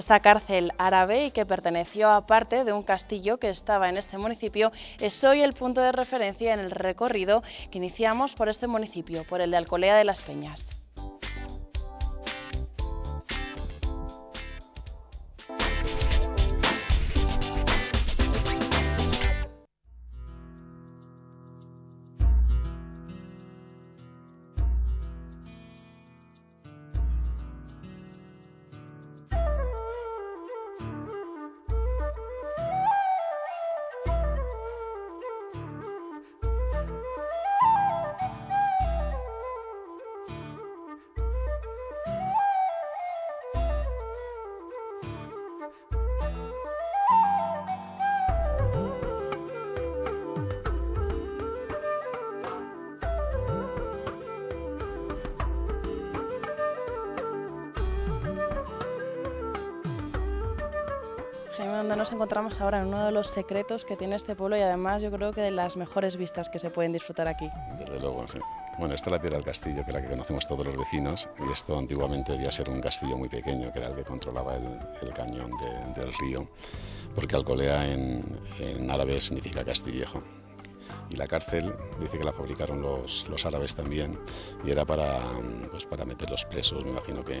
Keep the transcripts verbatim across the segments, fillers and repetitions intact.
Esta cárcel árabe y que perteneció a parte de un castillo que estaba en este municipio es hoy el punto de referencia en el recorrido que iniciamos por este municipio, por el de Alcolea de las Peñas. Jaime, donde nos encontramos ahora en uno de los secretos que tiene este pueblo y además yo creo que de las mejores vistas que se pueden disfrutar aquí. Desde luego, sí. Bueno, esta es la Piedra del Castillo, que es la que conocemos todos los vecinos, y esto antiguamente debía ser un castillo muy pequeño, que era el que controlaba el, el cañón de, del río, porque Alcolea en, en árabe significa castillejo. Y la cárcel dice que la fabricaron los, los árabes también, y era para, pues, para meter los presos, me imagino que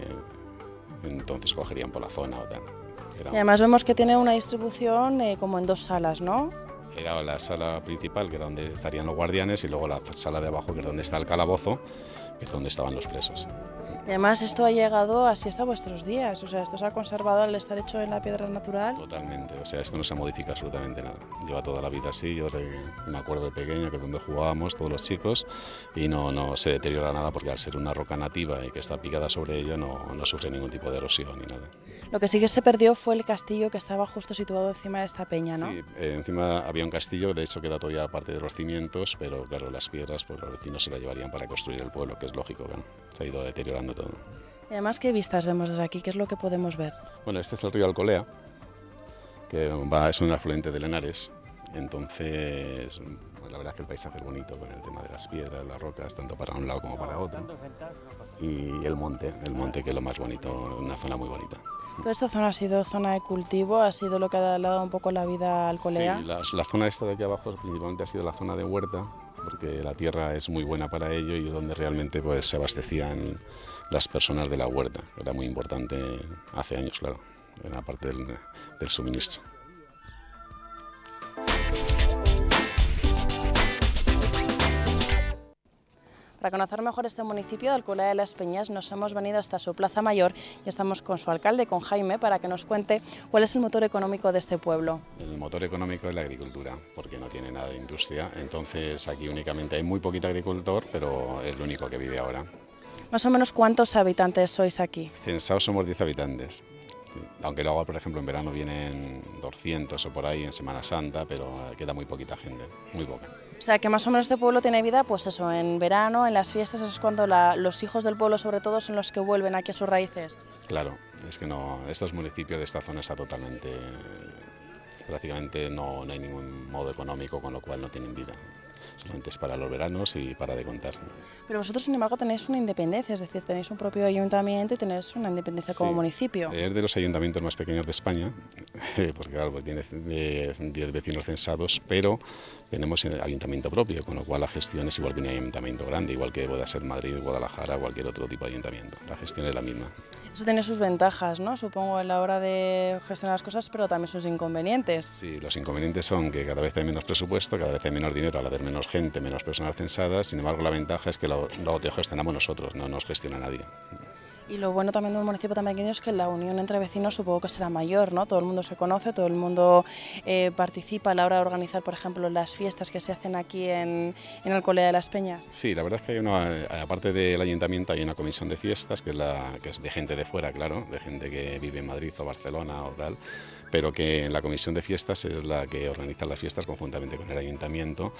entonces cogerían por la zona o tal. Era... Y además vemos que tiene una distribución eh, como en dos salas, ¿no? Era la sala principal, que era donde estarían los guardianes, y luego la sala de abajo, que es donde está el calabozo, que es donde estaban los presos. Y además esto ha llegado así hasta vuestros días, o sea, esto se ha conservado al estar hecho en la piedra natural. Totalmente, o sea, esto no se modifica absolutamente nada. Lleva toda la vida así, yo me acuerdo de pequeño que es donde jugábamos todos los chicos y no, no se deteriora nada porque al ser una roca nativa y que está picada sobre ella no, no sufre ningún tipo de erosión ni nada. Lo que sí que se perdió fue el castillo que estaba justo situado encima de esta peña, ¿no? Sí, eh, encima había un castillo, de hecho queda todavía parte de los cimientos, pero claro, las piedras pues los vecinos se las llevarían para construir el pueblo, que es lógico, bueno, se ha ido deteriorando todo. Y además, ¿qué vistas vemos desde aquí? ¿Qué es lo que podemos ver? Bueno, este es el río Alcolea, que va, es un afluente del Henares, entonces pues la verdad es que el paisaje es bonito con el tema de las piedras, las rocas, tanto para un lado como para otro, y el monte, el monte que es lo más bonito, una zona muy bonita. Toda esta zona ha sido zona de cultivo, ha sido lo que ha dado un poco la vida a Alcolea. Sí, la, la zona esta de aquí abajo principalmente ha sido la zona de huerta, porque la tierra es muy buena para ello y donde realmente pues, se abastecían las personas de la huerta. Era muy importante hace años, claro, en la parte del, del suministro. Para conocer mejor este municipio de Alcolea de las Peñas nos hemos venido hasta su plaza mayor y estamos con su alcalde, con Jaime, para que nos cuente cuál es el motor económico de este pueblo. El motor económico es la agricultura, porque no tiene nada de industria, entonces aquí únicamente hay muy poquito agricultor, pero es lo único que vive ahora. Más o menos, ¿cuántos habitantes sois aquí? Censados somos diez habitantes, aunque luego, por ejemplo, en verano vienen doscientos o por ahí, en Semana Santa, pero queda muy poquita gente, muy poca. O sea, que más o menos este pueblo tiene vida, pues eso, en verano, en las fiestas, es cuando la, los hijos del pueblo, sobre todo, son los que vuelven aquí a sus raíces. Claro, es que no, estos municipios de esta zona está totalmente, prácticamente no, no hay ningún modo económico, con lo cual no tienen vida. Solamente es para los veranos y para de contar. Pero vosotros, sin embargo, tenéis una independencia, es decir, tenéis un propio ayuntamiento y tenéis una independencia Sí, como municipio. Es de los ayuntamientos más pequeños de España, porque claro, pues tiene diez vecinos censados, pero tenemos ayuntamiento propio, con lo cual la gestión es igual que un ayuntamiento grande, igual que pueda ser Madrid, Guadalajara o cualquier otro tipo de ayuntamiento. La gestión es la misma. Eso tiene sus ventajas, ¿no? Supongo, a la hora de gestionar las cosas, pero también sus inconvenientes. Sí, los inconvenientes son que cada vez hay menos presupuesto, cada vez hay menos dinero al haber menos gente, menos personas censadas. Sin embargo, la ventaja es que lo, lo gestionamos nosotros, no nos gestiona nadie. Y lo bueno también de un municipio tan pequeño es que la unión entre vecinos supongo que será mayor, ¿no? Todo el mundo se conoce, todo el mundo eh, participa a la hora de organizar, por ejemplo, las fiestas que se hacen aquí en, en Alcolea de las Peñas. Sí, la verdad es que hay una, aparte del ayuntamiento, hay una comisión de fiestas, que es, la, que es de gente de fuera, claro, de gente que vive en Madrid o Barcelona o tal, pero que en la comisión de fiestas es la que organiza las fiestas conjuntamente con el ayuntamiento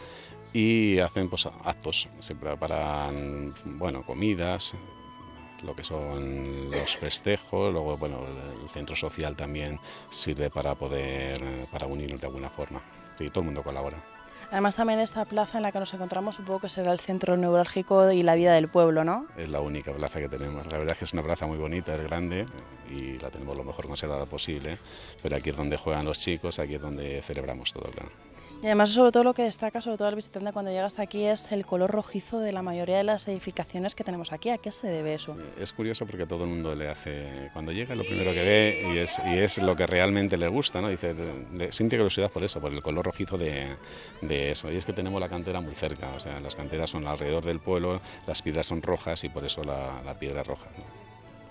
y hacen pues, actos, se preparan, bueno, comidas, lo que son los festejos, luego bueno, el centro social también sirve para poder, para unirnos de alguna forma, y todo el mundo colabora. Además también esta plaza en la que nos encontramos supongo que será el centro neurálgico y la vida del pueblo, ¿no? Es la única plaza que tenemos. La verdad es que es una plaza muy bonita, es grande y la tenemos lo mejor conservada posible, pero aquí es donde juegan los chicos, aquí es donde celebramos todo, claro. Y además sobre todo lo que destaca, sobre todo al visitante cuando llega hasta aquí, es el color rojizo de la mayoría de las edificaciones que tenemos aquí. ¿A qué se debe eso? Sí, es curioso porque todo el mundo le hace, cuando llega lo primero que ve y es, y es lo que realmente le gusta, ¿no? Dice, le, siente curiosidad por eso, por el color rojizo de, de eso. Y es que tenemos la cantera muy cerca, o sea, las canteras son alrededor del pueblo, las piedras son rojas y por eso la, la piedra roja, ¿no?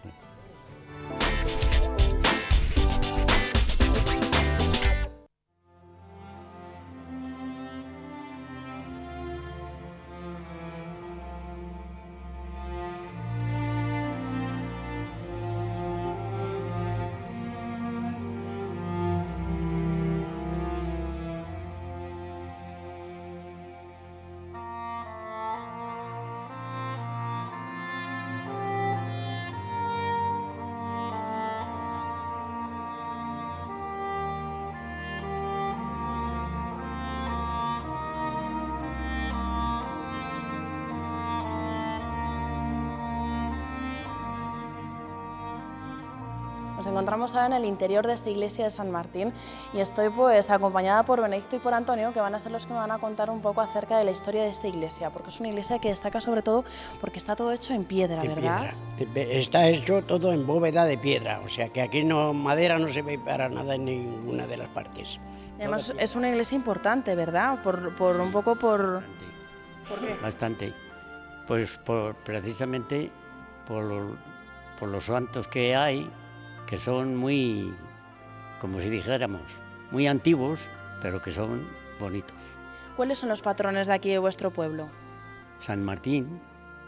Nos encontramos ahora en el interior de esta iglesia de San Martín y estoy pues acompañada por Benedicto y por Antonio, que van a ser los que me van a contar un poco acerca de la historia de esta iglesia, porque es una iglesia que destaca sobre todo porque está todo hecho en piedra, en ¿verdad? Piedra. Está hecho todo en bóveda de piedra, o sea que aquí no, madera no se ve para nada en ninguna de las partes. Y además es una iglesia importante, ¿verdad? Por, por un poco por... Bastante. ¿Por qué? Bastante. Pues por, precisamente por, por los santos que hay, que son muy, como si dijéramos, muy antiguos, pero que son bonitos. ¿Cuáles son los patrones de aquí de vuestro pueblo? San Martín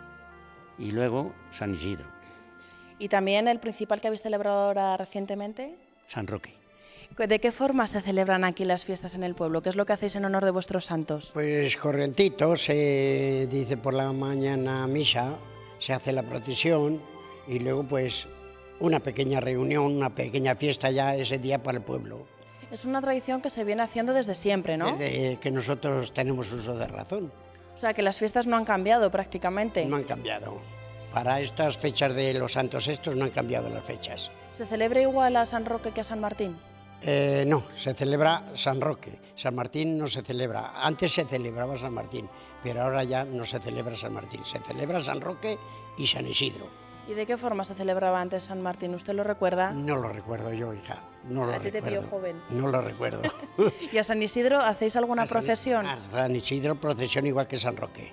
y luego San Isidro. ¿Y también el principal que habéis celebrado ahora recientemente? San Roque. ¿De qué forma se celebran aquí las fiestas en el pueblo? ¿Qué es lo que hacéis en honor de vuestros santos? Pues corrientito, se dice por la mañana misa, se hace la procesión y luego pues una pequeña reunión, una pequeña fiesta ya ese día para el pueblo. Es una tradición que se viene haciendo desde siempre, ¿no? Desde que nosotros tenemos uso de razón. O sea, que las fiestas no han cambiado prácticamente. No han cambiado. Para estas fechas de los santos estos no han cambiado las fechas. ¿Se celebra igual a San Roque que a San Martín? Eh, no, se celebra San Roque. San Martín no se celebra. Antes se celebraba San Martín, pero ahora ya no se celebra San Martín. Se celebra San Roque y San Isidro. ¿Y de qué forma se celebraba antes San Martín? ¿Usted lo recuerda? No lo recuerdo yo, hija. No lo A ti te recuerdo. pilló joven. No lo recuerdo. ¿Y a San Isidro hacéis alguna A San- procesión? A San Isidro procesión igual que San Roque.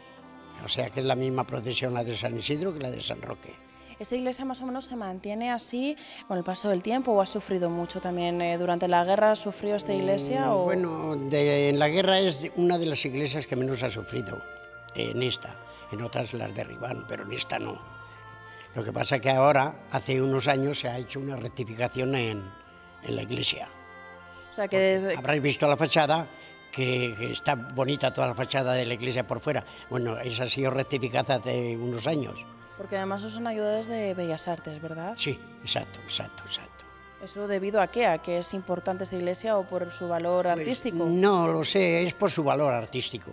O sea que es la misma procesión la de San Isidro que la de San Roque. ¿Esta iglesia más o menos se mantiene así con el paso del tiempo o ha sufrido mucho también? Eh, ¿Durante la guerra sufrió esta iglesia? O... Bueno, de- en la guerra es una de las iglesias que menos ha sufrido, en esta. En otras las derribaron, pero en esta no. Lo que pasa es que ahora, hace unos años, se ha hecho una rectificación en, en la iglesia. O sea, que desde... Habréis visto la fachada, que, que está bonita toda la fachada de la iglesia por fuera. Bueno, esa ha sido rectificada hace unos años. Porque además os son ayudas de Bellas Artes, ¿verdad? Sí, exacto, exacto, exacto. ¿Eso debido a qué? ¿A que es importante esta iglesia o por su valor Pues, artístico? no lo sé, es por su valor artístico.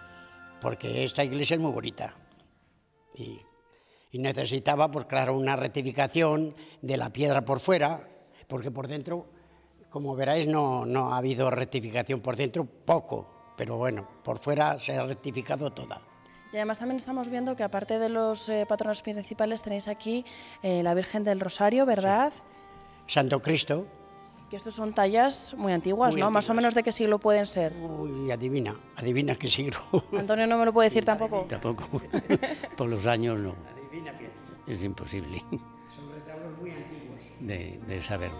Porque esta iglesia es muy bonita. Y, y necesitaba, pues claro, una rectificación de la piedra por fuera, porque por dentro, como veráis, no, no ha habido rectificación por dentro, poco. Pero bueno, por fuera se ha rectificado toda. Y además también estamos viendo que aparte de los eh, patronos principales tenéis aquí eh, la Virgen del Rosario, ¿verdad? Santo Cristo. Que estos son tallas muy antiguas, Muy ¿no? Más o antiguas. menos de qué siglo pueden ser. Uy, adivina, adivina qué siglo. Antonio no me lo puede decir tampoco. Tampoco, por los años no, Adivina bien. es imposible Sobre tablos muy antiguos. de, de saberlos.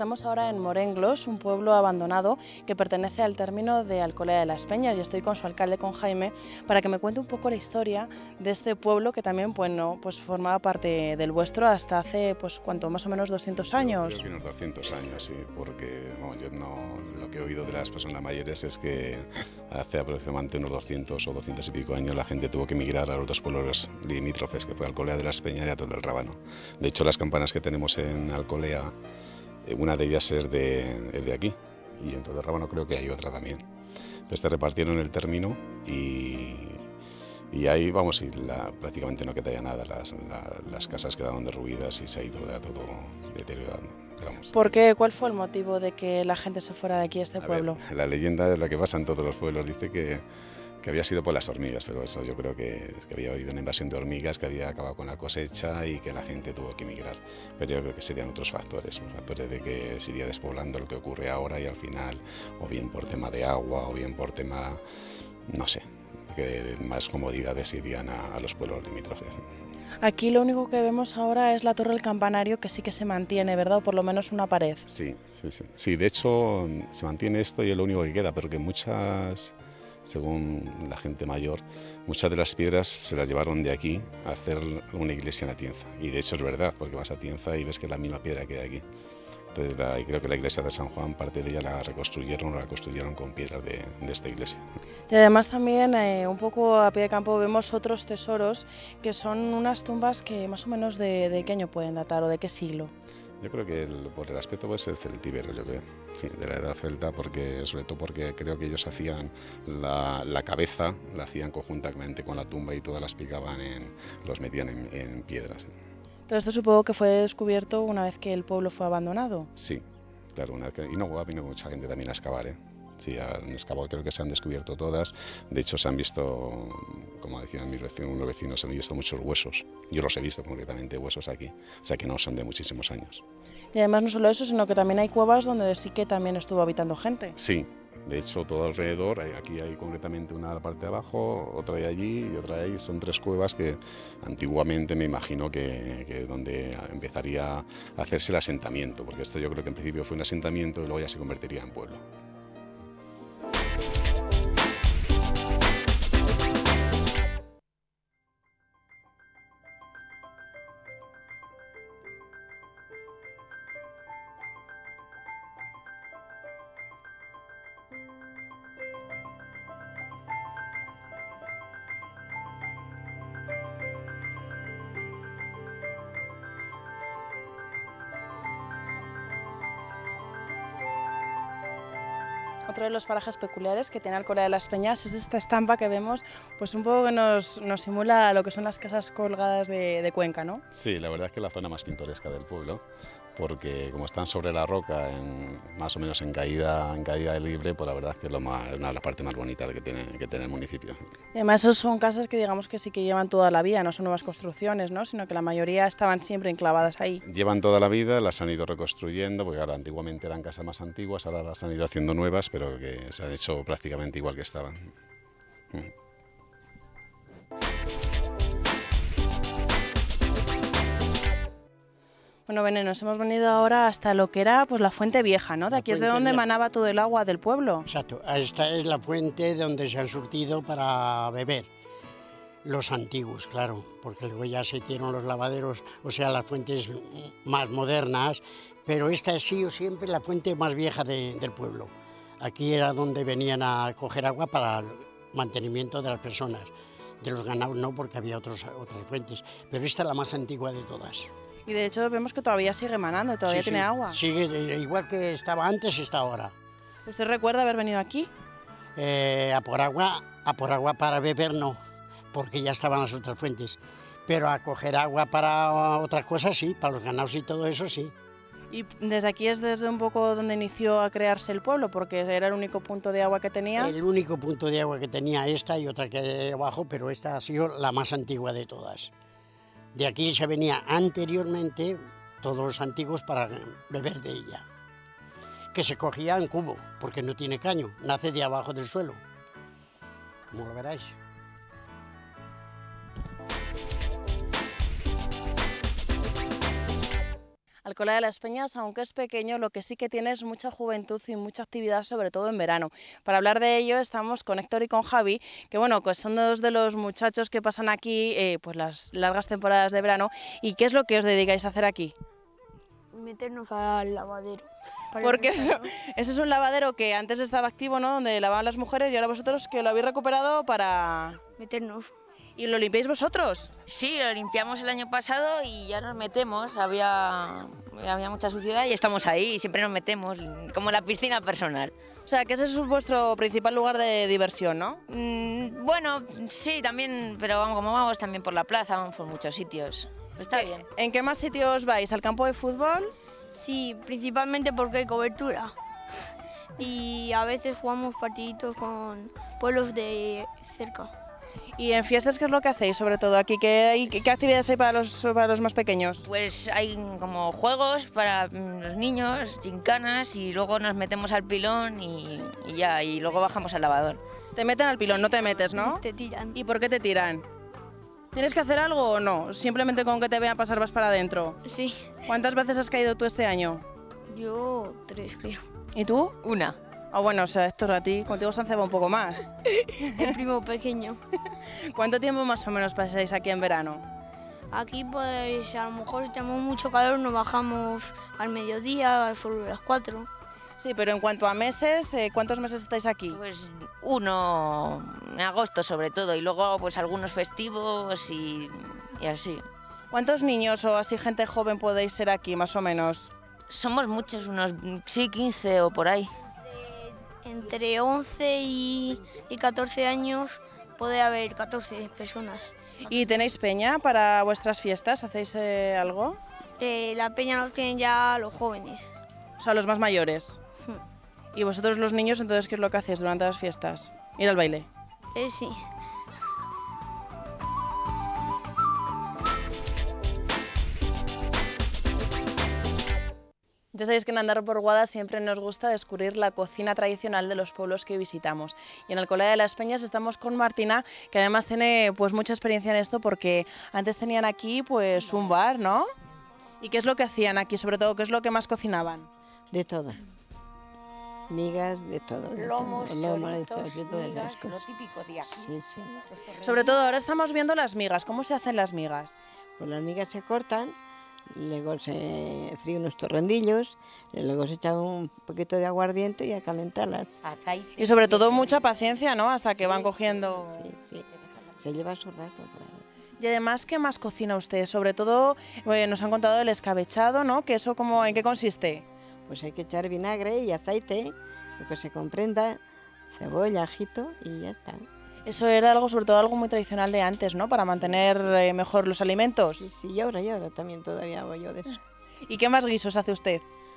Estamos ahora en Morenglos, un pueblo abandonado que pertenece al término de Alcolea de las Peñas, y estoy con su alcalde, con Jaime, para que me cuente un poco la historia de este pueblo que también, bueno, pues formaba parte del vuestro hasta hace, pues, ¿cuánto? Más o menos doscientos años. Creo que unos doscientos años, sí, porque bueno, yo no, lo que he oído de las personas mayores es que hace aproximadamente unos doscientos o doscientos y pico años la gente tuvo que emigrar a los dos pueblos limítrofes, que fue Alcolea de las Peñas y Atol del Rábano. De hecho, las campanas que tenemos en Alcolea, una de ellas es de, es de aquí, y en Atol del Rábano creo que hay otra también. Entonces te repartieron el término y, y ahí, vamos, y la, prácticamente no queda ya nada, las, la, las casas quedaron derruidas y se ha ido ya todo deteriorando. Vamos. ¿Por qué? ¿Cuál fue el motivo de que la gente se fuera de aquí a este a pueblo? Ver, la leyenda es la que pasa en todos los pueblos, dice que, que había sido por las hormigas, pero eso yo creo que, que había habido una invasión de hormigas que había acabado con la cosecha y que la gente tuvo que emigrar. Pero yo creo que serían otros factores, los factores de que se iría despoblando lo que ocurre ahora y al final, o bien por tema de agua, o bien por tema, no sé, que más comodidades irían a, a los pueblos limítrofes. Aquí lo único que vemos ahora es la torre del campanario, que sí que se mantiene, ¿verdad? O por lo menos una pared. Sí, sí, sí. Sí, de hecho se mantiene esto y es lo único que queda, pero que muchas, según la gente mayor, muchas de las piedras se las llevaron de aquí a hacer una iglesia en Atienza. Y de hecho es verdad, porque vas a Atienza y ves que es la misma piedra que hay aquí. Entonces, la, y creo que la iglesia de San Juan, parte de ella la reconstruyeron, la construyeron con piedras de, de esta iglesia. Y además también, eh, un poco a pie de campo, vemos otros tesoros, que son unas tumbas que más o menos de, de qué año pueden datar o de qué siglo. Yo creo que el, por el aspecto pues es celtíbero, yo creo, sí, de la edad celta, porque, sobre todo porque creo que ellos hacían la, la cabeza, la hacían conjuntamente con la tumba y todas las picaban, en, los metían en, en piedras. Todo esto supongo que fue descubierto una vez que el pueblo fue abandonado. Sí, claro, una vez que, y no, ha venido mucha gente también a excavar, ¿eh? Sí, han excavado, creo que se han descubierto todas. De hecho, se han visto, como decían mis vecinos, unos vecinos, se han visto muchos huesos. Yo los he visto concretamente, huesos aquí, o sea que no son de muchísimos años. Y además no solo eso, sino que también hay cuevas donde sí que también estuvo habitando gente. Sí, de hecho todo alrededor, aquí hay concretamente una parte de abajo, otra hay allí y otra ahí, son tres cuevas que antiguamente me imagino que, que donde empezaría a hacerse el asentamiento, porque esto yo creo que en principio fue un asentamiento y luego ya se convertiría en pueblo. Otro de los parajes peculiares que tiene Alcolea de las Peñas es esta estampa que vemos, pues un poco que nos, nos simula lo que son las casas colgadas de, de Cuenca, ¿no? Sí, la verdad es que es la zona más pintoresca del pueblo, porque como están sobre la roca, en, más o menos en caída, en caída libre, pues la verdad es que es lo más, una de las partes más bonitas que tiene, que tiene el municipio. Y además son casas que digamos que sí que llevan toda la vida, no son nuevas construcciones, ¿no? Sino que la mayoría estaban siempre enclavadas ahí. Llevan toda la vida, las han ido reconstruyendo, porque ahora antiguamente eran casas más antiguas, ahora las han ido haciendo nuevas, pero que se han hecho prácticamente igual que estaban. Mm. Bueno, Bene, nos hemos venido ahora hasta lo que era pues la Fuente Vieja, ¿no? De aquí es de donde emanaba todo el agua del pueblo. Exacto, esta es la fuente donde se han surtido para beber. Los antiguos, claro, porque luego ya se hicieron los lavaderos, o sea, las fuentes más modernas, pero esta es sí o siempre la fuente más vieja de, del pueblo. Aquí era donde venían a coger agua para el mantenimiento de las personas, de los ganados no, porque había otros, otras fuentes, pero esta es la más antigua de todas. Y de hecho vemos que todavía sigue emanando, todavía sí, tiene sí, agua. Sigue igual que estaba antes, está ahora. ¿Usted recuerda haber venido aquí? Eh, a por agua, a por agua para beber no, porque ya estaban las otras fuentes. Pero a coger agua para otras cosas sí, para los ganados y todo eso sí. Y desde aquí es desde un poco donde inició a crearse el pueblo, porque era el único punto de agua que tenía. El único punto de agua que tenía esta y otra que hay abajo, pero esta ha sido la más antigua de todas. De aquí se venía anteriormente todos los antiguos para beber de ella, que se cogía en cubo, porque no tiene caño, nace de abajo del suelo, como lo veráis. Alcolea de las Peñas, aunque es pequeño, lo que sí que tiene es mucha juventud y mucha actividad, sobre todo en verano. Para hablar de ello estamos con Héctor y con Javi, que bueno, pues son dos de los muchachos que pasan aquí eh, pues las largas temporadas de verano. ¿Y qué es lo que os dedicáis a hacer aquí? Meternos al lavadero. Porque eso, eso es un lavadero que antes estaba activo, ¿no? Donde lavaban las mujeres, y ahora vosotros que lo habéis recuperado para... Meternos. ¿Y lo limpiáis vosotros? Sí, lo limpiamos el año pasado y ya nos metemos. Había, había mucha suciedad y estamos ahí, siempre nos metemos, como la piscina personal. O sea, que ese es vuestro principal lugar de diversión, ¿no? Mm, bueno, sí, también, pero vamos, como vamos también por la plaza, vamos por muchos sitios. Está bien. ¿En qué más sitios vais? ¿Al campo de fútbol? Sí, principalmente porque hay cobertura. Y a veces jugamos partiditos con pueblos de cerca. ¿Y en fiestas qué es lo que hacéis, sobre todo aquí? ¿Qué, hay, qué actividades hay para los, para los más pequeños? Pues hay como juegos para los niños, gincanas, y luego nos metemos al pilón y, y ya, y luego bajamos al lavador. Te meten al pilón, no te metes, ¿no? Te tiran. ¿Y por qué te tiran? ¿Tienes que hacer algo o no? Simplemente con que te vean pasar vas para adentro. Sí. ¿Cuántas veces has caído tú este año? Yo tres, creo. ¿Y tú? Una. Ah, bueno, o sea, Héctor, a ti contigo se han cebado un poco más. El primo pequeño. ¿Cuánto tiempo más o menos pasáis aquí en verano? Aquí pues a lo mejor si tenemos mucho calor nos bajamos al mediodía, solo a las cuatro. Sí, pero en cuanto a meses, eh, ¿cuántos meses estáis aquí? Pues uno en agosto sobre todo, y luego pues algunos festivos y, y así. ¿Cuántos niños o así gente joven podéis ser aquí, más o menos? Somos muchos, unos sí, quince o por ahí. Entre once y, y catorce años puede haber catorce personas. ¿Y tenéis peña para vuestras fiestas? ¿Hacéis eh, algo? Eh, la peña nos tienen ya los jóvenes. O sea, los más mayores. ¿Y vosotros los niños, entonces, qué es lo que hacéis durante las fiestas? ¿Ir al baile? Eh, sí. Ya sabéis que en Andar por Guada siempre nos gusta descubrir la cocina tradicional de los pueblos que visitamos. Y en Alcolea de las Peñas estamos con Martina, que además tiene pues mucha experiencia en esto, porque antes tenían aquí pues un bar, ¿no? ¿Y qué es lo que hacían aquí? Sobre todo, ¿qué es lo que más cocinaban? De todo. Migas, de todo. De Lomos, todo. Lomos, choritos, de todo, migas, las lo cosas. típico de aquí. Sí, sí. Sobre todo ahora estamos viendo las migas. ¿Cómo se hacen las migas? Pues las migas se cortan, luego se fríen unos torrendillos, y luego se echa un poquito de aguardiente y a calentarlas. Aceite. Y sobre todo mucha paciencia, ¿no? Hasta que van cogiendo... Sí, sí. Se lleva su rato, claro. Y además, ¿qué más cocina usted? Sobre todo, eh, nos han contado el escabechado, ¿no? Que eso, como, ¿en qué consiste? Pues hay que echar vinagre y aceite, lo que se comprenda, cebolla, ajito y ya está. Eso era algo, sobre todo algo muy tradicional de antes, ¿no? Para mantener eh, mejor los alimentos. Sí, sí, y ahora, y ahora también todavía hago yo de eso. ¿Y qué más guisos hace usted?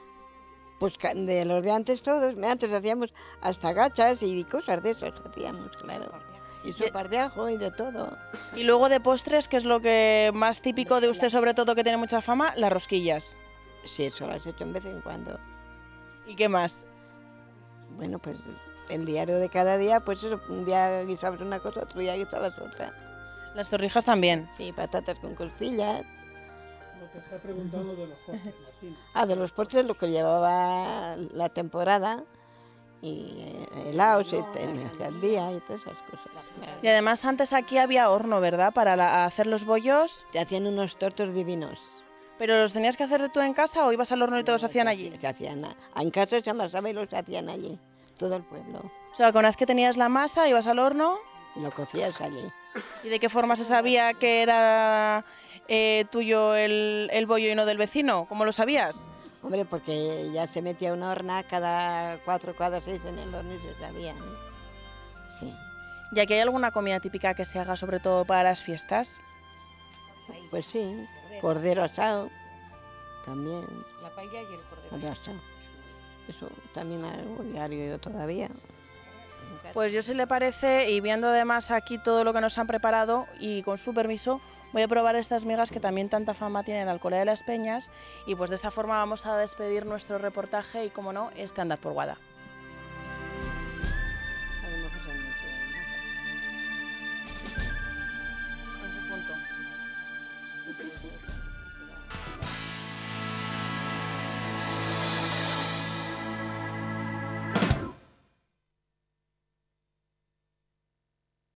Pues ca- de los de antes todos, antes hacíamos hasta gachas y cosas de esas hacíamos, claro. Y sopas de ajo y de todo. Y luego de postres, ¿qué es lo que más típico de usted, sobre todo, que tiene mucha fama? Las rosquillas. Sí, eso las he hecho en vez en cuando. ¿Y qué más? Bueno, pues el diario de cada día, pues eso, un día guisabas una cosa, otro día guisabas otra. Las torrijas también. Sí, patatas con costillas. Lo que está preguntando de los postres, Martín. Ah, de los postres lo que llevaba la temporada. Y eh, helados, y al día y todas esas cosas. Claro. Y además antes aquí había horno, ¿verdad? Para la- hacer los bollos. Te hacían unos tortos divinos. ¿Pero los tenías que hacer tú en casa o ibas al horno y te los hacían allí? Se hacían a- en casa, se amasaba y los hacían allí, todo el pueblo. O sea, una vez que tenías la masa, ibas al horno. Y lo cocías allí. ¿Y de qué forma se sabía que era eh, tuyo el, el bollo y no del vecino? ¿Cómo lo sabías? Hombre, porque ya se metía una horna cada cuatro, cada seis en el horno y se sabía, ¿no? Sí. ¿Y aquí hay alguna comida típica que se haga sobre todo para las fiestas? Pues sí, cordero asado, también, La paella y el cordero. cordero asado. Eso también hago diario yo todavía. Pues yo, si le parece, y viendo además aquí todo lo que nos han preparado, y con su permiso, voy a probar estas migas que también tanta fama tienen en Alcolea de las Peñas, y pues de esta forma vamos a despedir nuestro reportaje y, como no, este Andar por Guada.